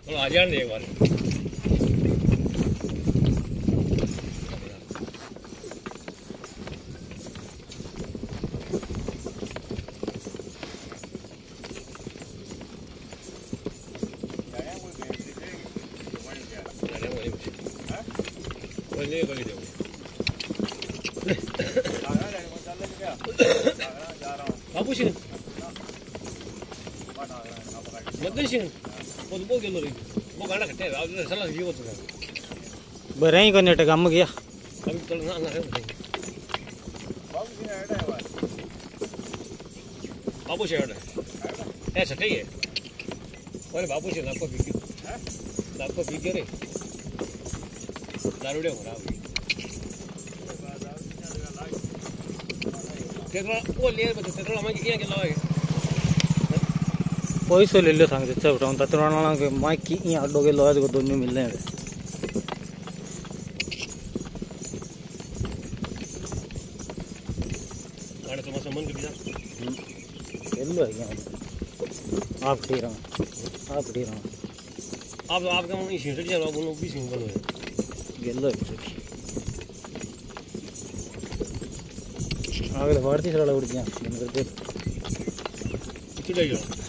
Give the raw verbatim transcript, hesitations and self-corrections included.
आ जाने एक बार बाबू सिंह मदन सिंह वो तो बहुत गेलो रही वो गाना कटे आज सलाह जी वो तो बरई को नेट काम गया अभी चल ना ना है बाबू सिंह ऐड है बाबू सिंह ऐड है ऐसा ठीक है और बाबू सिंह आपको बिक है आपको बिक रे दारूड़े हो रहा है तेरा वो ले बता तेरा मैं किया के लाए पैसे ले लो थांग चचा उठाऊं ततराना के मैं की यहां अड्डो के लोहे को दोनों मिलने हैं गाने तो मसमन के बिना खेलो है यहां आप ठीक रहो आप ठीक रहो आप आपका मन इसी से जरा बोलो भी सिंगल है गेलो है आगे बढ़ती सड़ा उड़ गया बंद कर दे किधर गया